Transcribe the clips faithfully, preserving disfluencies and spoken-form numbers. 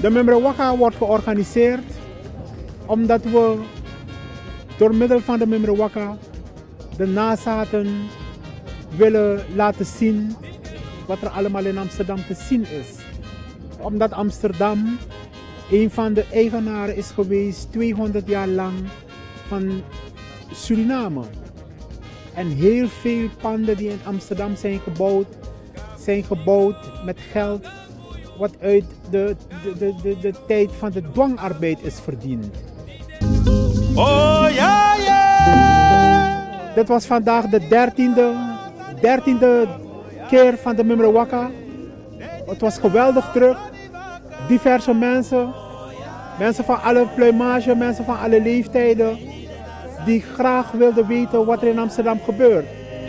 De Memrewaka wordt georganiseerd omdat we door middel van de Memrewaka de nazaten willen laten zien wat er allemaal in Amsterdam te zien is. Omdat Amsterdam een van de eigenaren is geweest tweehonderd jaar lang van Suriname. En heel veel panden die in Amsterdam zijn gebouwd, zijn gebouwd met geld wat uit de, de, de, de, de tijd van de dwangarbeid is verdiend. Oh ja, ja! Dit was vandaag de dertiende, dertiende keer van de Memrewaka. Het was geweldig druk. Diverse mensen, mensen van alle pluimage, mensen van alle leeftijden, die graag wilden weten wat er in Amsterdam gebeurt.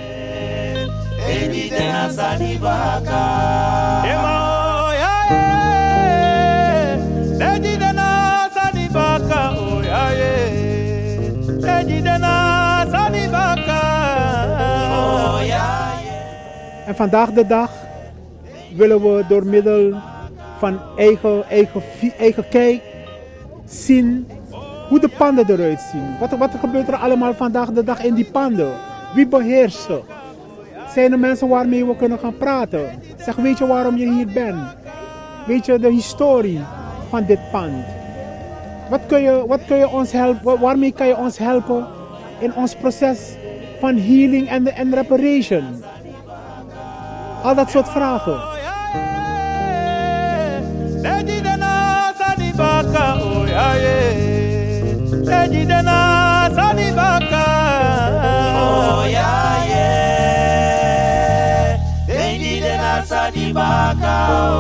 En vandaag de dag willen we door middel van eigen, eigen, eigen kijk zien hoe de panden eruit zien. Wat, wat gebeurt er allemaal vandaag de dag in die panden? Wie beheerst ze? Zijn er mensen waarmee we kunnen gaan praten? Zeg, weet je waarom je hier bent? Weet je de historie van dit pand? Wat kun je, wat kun je ons helpen? Waarmee kan je ons helpen in ons proces van healing en, en reparation? Al dat soort vragen.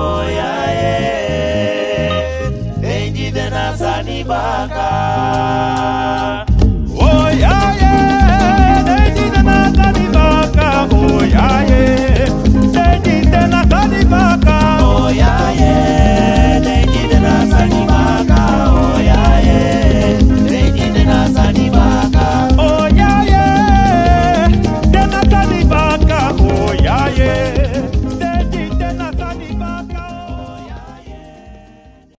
Baka